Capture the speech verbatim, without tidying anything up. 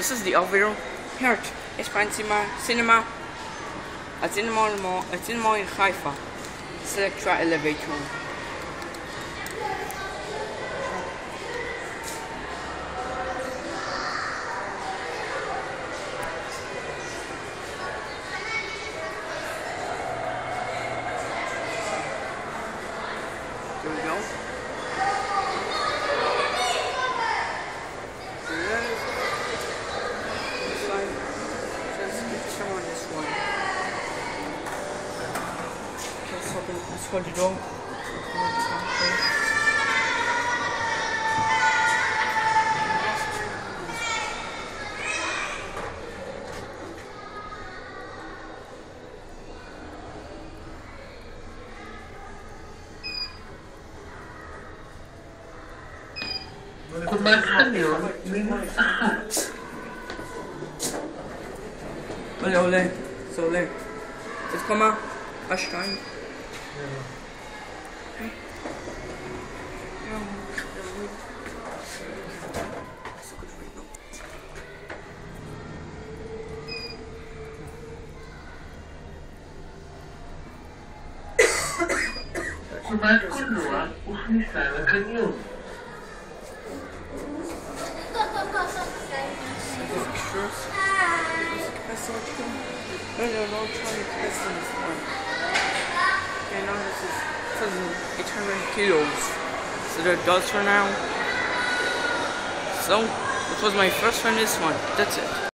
This is the elevator here at Espagne Cinema, cinema at Cinema Mall, at Cinema in Haifa. Select right elevator. Here we go. This one. Okay, so open, let's hold the door. Ole, ole, so ole. Jetzt komm mal, aussteigen. Okay. Ja. So gut für you. Mas continua o Nissan a caminho. No, no, no, trying to test on this one. Okay, now this is eight hundred kilos. So that does for now. So, this was my first one, this one. That's it.